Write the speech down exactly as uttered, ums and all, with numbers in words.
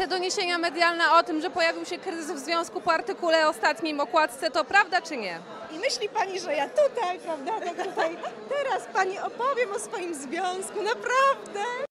te doniesienia medialne o tym, że pojawił się kryzys w związku po artykule ostatnim okładce, to prawda czy nie? I myśli pani, że ja tutaj, prawda, tak tutaj teraz pani opowiem o swoim związku, naprawdę?